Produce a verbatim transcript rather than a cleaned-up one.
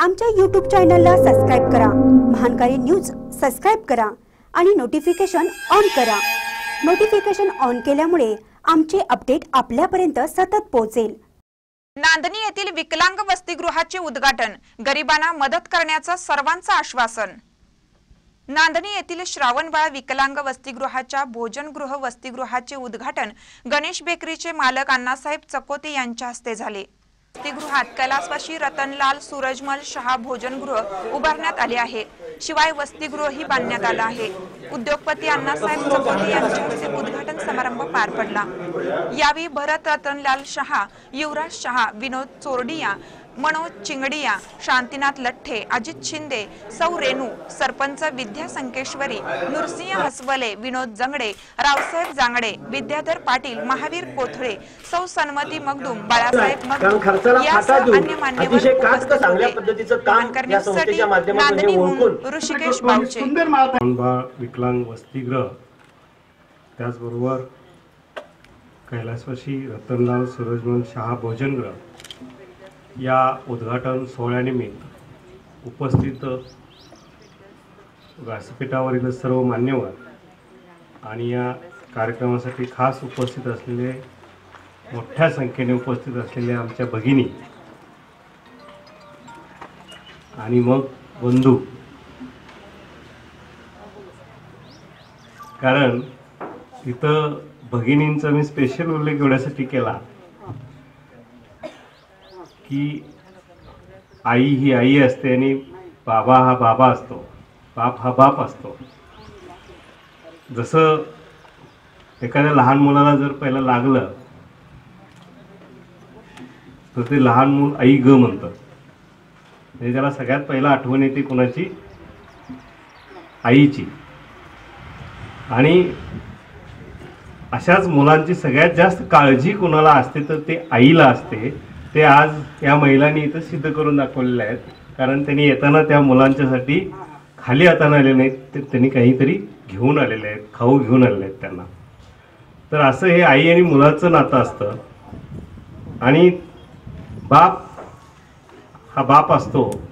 आमच्या यूट्यूब चॅनलला सबस्क्राइब करा, महानकारी न्यूज सबस्क्राइब करा आणि नोटिफिकेशन ऑन करा। नोटिफिकेशन ऑन केल्यामुळे आमचे अपडेट आपल्यापर्यंत सतत पोहोचेल। नांदणी येथील विकलांग वसतिगृहाचे उद्घाटन, गरिबांना मदत करण्याचं सर्वांचं आश्वासन। नांदणी येथील श्रावणबाळ विकलांग वसतिगृहाच्या भोजनगृह वसतिगृहाचे उद्घाटन गणेश बेकरीचे मालक अण्णासाहेब चकोते यांच्या हस्ते झाले। वसतिगृहात कैलासवासी रतनलाल सूरजमल शहा भोजनगृह उभारण्यात आले आहे। शिवाय वसतिगृहही बांधण्यात आलं आहे। उद्योगपती अण्णासाहेब चकोते यांच्या हस्ते उद्घाटन समारंभ पार पडला। यावेळी भरत रतनलाल शहा, युवराज शहा, विनोद चोरडिया, मनोज चिंगडिया, शांतीनाथ लठ्ठे, अजित शिंदे, सौ रेणू, सरपंच विद्या संकेश्वरी, नुरसिंह हसवले, विनोद जंगडे, रावसाहेब जांगडे, विद्याधर पाटील, महावीर कोथळे, सौ सन्मती मगदूम, बाळासाहेब मगदूम यासह अन्य मान्यवर ऋषिकेश बावचे। विकलांग वसतिगृह त्याचबरोबर कैलासवासी रतनलाल सूरजमल शहा भोजनगृह या उद्घाटन सोहळ्यानिमित्त उपस्थित व्यासपीठावरील सर्व मान्यवर आणि या कार्यक्रमासाठी खास उपस्थित असलेले मोठ्या संख्येने उपस्थित असलेल्या आमच्या भगिनी आणि मग बंधू, कारण इथं भगिनींचा मी स्पेशल उल्लेख एवढ्यासाठी केला की आई ही आई असते आणि बाबा हा बाबा असतो, बाप हा बाप असतो। जसं एखाद्या लहान मुलाला जर पहिलं लागलं तर ते लहान मूल आई ग म्हणतं, म्हणजे त्याला सगळ्यात पहिला आठवण येते कोणाची? आईची। आणि अशाच मुलांची सगळ्यात जास्त काळजी कोणाला असते तर ते आईला असते। ते आज या महिलांनी इथं सिद्ध करून दाखवलेले आहेत, कारण त्यांनी येताना त्या मुलांच्यासाठी खाली हाताने आले नाहीत, तर त्यांनी काहीतरी घेऊन आलेले आहेत, खाऊ घेऊन आलेले आहेत त्यांना। तर असं हे आई आणि मुलाचं नातं असतं। आणि बाप हा बाप असतो